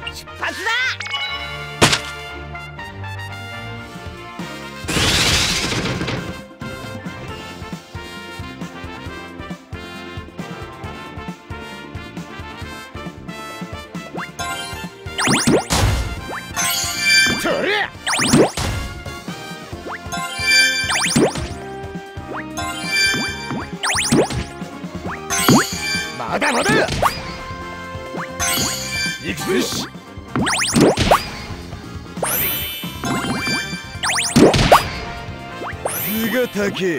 出発だ。それまだまだ行くぞ。よし図が高え。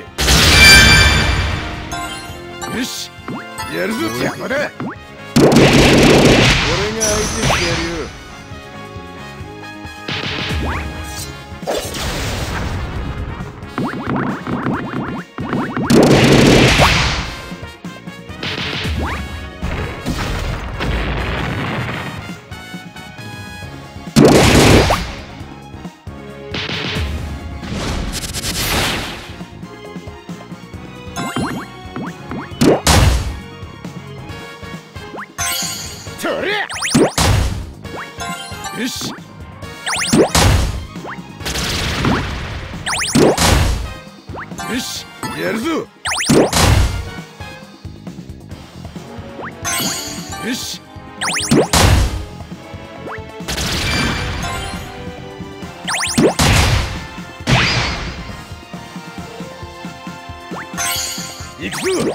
よしやるぞ。邪魔だ。俺が相手してやるよ。それよしよしやるぞ。よし行くぞ。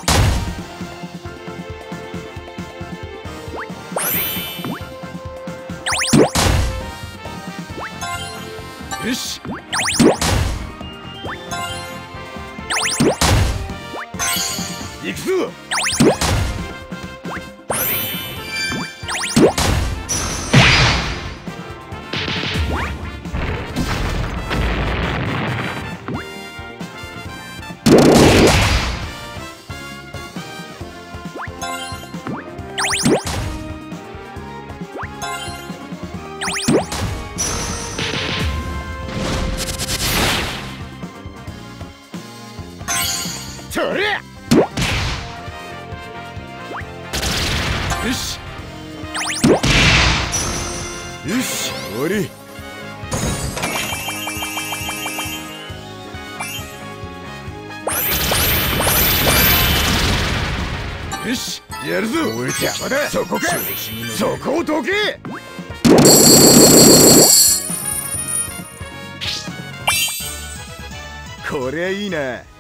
よし行くぞ。それよしよし終わり。よしやるぞ。俺邪魔だ。そこか。そこをどけ。こりゃいいな。